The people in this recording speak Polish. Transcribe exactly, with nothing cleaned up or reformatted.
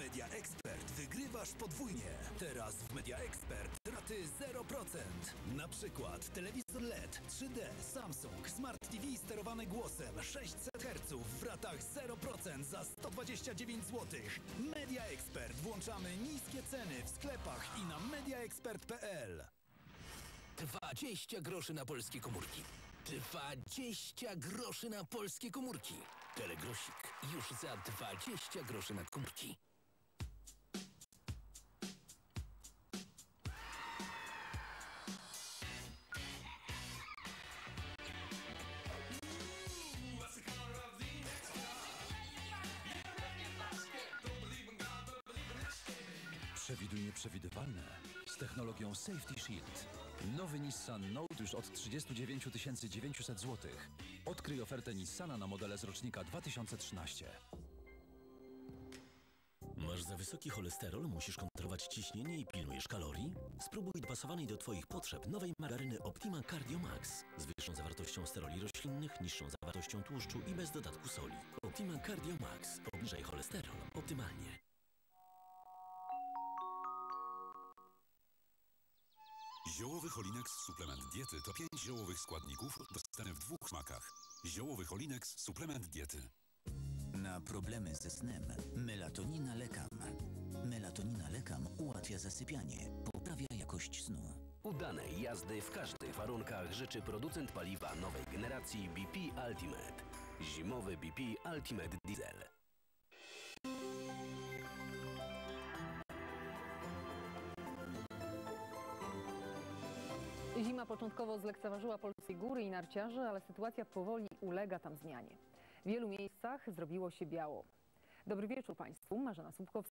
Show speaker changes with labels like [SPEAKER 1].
[SPEAKER 1] Media Expert wygrywasz podwójnie. Teraz w Media Expert raty zero procent. Na przykład telewizor L E D trzy D Samsung Smart T V sterowany głosem sześćset herców w ratach zero procent za sto dwadzieścia dziewięć złotych. Media Expert. Włączamy niskie ceny w sklepach i na mediaexpert kropka p l.
[SPEAKER 2] dwadzieścia groszy na polskie komórki. dwadzieścia groszy na polskie komórki. Telegrosik już za dwadzieścia groszy na komórki.
[SPEAKER 3] Przewiduj nieprzewidywalne z technologią Safety Shield. Nowy Nissan Note już od trzydziestu dziewięciu tysięcy dziewięciuset złotych. Odkryj ofertę Nissana na modele z rocznika dwa tysiące trzynastego.
[SPEAKER 4] Masz za wysoki cholesterol, musisz kontrolować ciśnienie i pilnujesz kalorii? Spróbuj dopasowanej do Twoich potrzeb nowej margaryny Optima Cardio Max z wyższą zawartością steroli roślinnych, niższą zawartością tłuszczu i bez dodatku soli. Optima Cardio Max. Obniżaj cholesterol optymalnie.
[SPEAKER 5] Ziołowy Holinex suplement diety to pięć ziołowych składników dostępne w dwóch smakach. Ziołowy Holinex suplement diety.
[SPEAKER 6] Na problemy ze snem melatonina Lekam. Melatonina Lekam ułatwia zasypianie, poprawia jakość snu.
[SPEAKER 2] Udanej jazdy w każdych warunkach życzy producent paliwa nowej generacji B P Ultimate. Zimowy B P Ultimate Diesel.
[SPEAKER 7] Zima początkowo zlekceważyła polskie góry i narciarzy, ale sytuacja powoli ulega tam zmianie. W wielu miejscach zrobiło się biało. Dobry wieczór Państwu, Marzena Słupkowska.